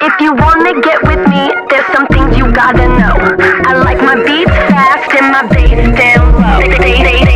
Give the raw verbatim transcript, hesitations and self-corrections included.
If you wanna get with me, there's some things you gotta know. I like my beats fast and my bass down low. They, they, they, they